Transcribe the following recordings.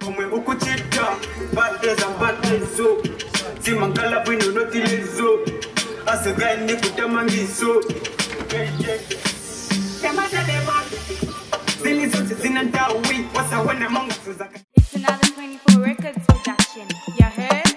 Pomwe ukuchita, bad days and bad days so. Simangala bwino notilizo. Asegani kutamangiso. It's another 24 Records production. You heard?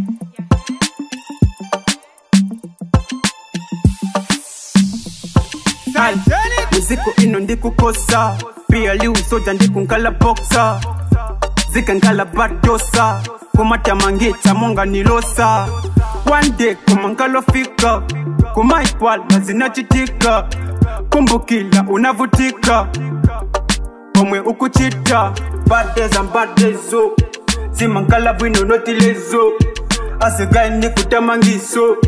Muziko ino ndikukosa. Pia liu soja ndikunkala boxa. Zikankala badosa. Kumata mangita monga nilosa. One day kumangalo fika. Kumaipwala zinachitika. Kumbukila unavutika. Pomwe ukuchita, bad days and bad days so. Simangala bwino notilezo. Asegani kutamangiso.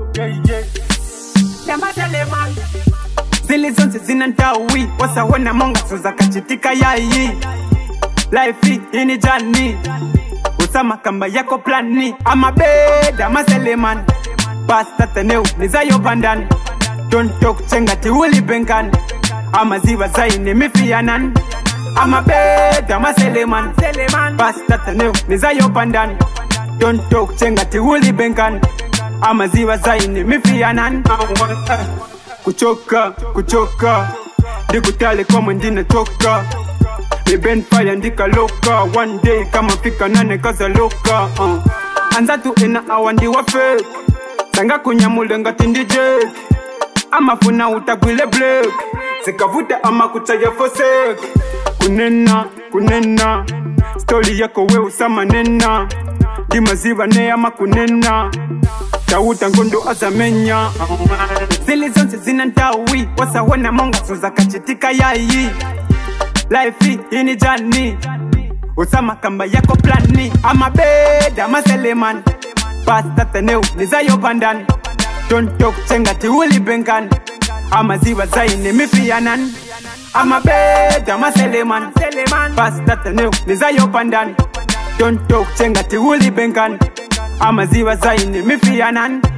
Zili zonse zinantawi. Wasa wana monga suza kachitika yayi. Life ini jani. Usama kamba yako plani. Amabeda Amasele man. Pasta taneu nizayo pandan. Don't talk chengati uli benkan. Amaziwa zaine mifianan. Amabeda Amasele man. Pasta taneu nizayo pandan. Don't talk chengati uli benkan. Amaziwa zaine mifianan. Kuchoka, kuchoka. Dikutale kwa mwendine toka. Liben fire ndika loka. One day kama fika nane kaza loka. Anzatu ina awandi wa fake. Sanga kunyamule ngati ndijek. Amafuna utagwile black. Sikavuta ama kutaya fosek. Kunena, kunena. Story yako we usama nena. Dimaziva ne ama kunena. Tauta ngondo azamenya. Zili zonse zinantawi. Wasa wana monga suza kachitika yayi. Life ini jani. Usama kamba yako plani. Amabeda Amasele man. Pasta taneu nizayo pandan. Don't talk chengati uli benkan. Amaziwa zaine mifianan. Amabeda Amasele man. Pasta taneu nizayo pandan. Don't talk chengati uli benkan. Amaziwa zaine mifianan.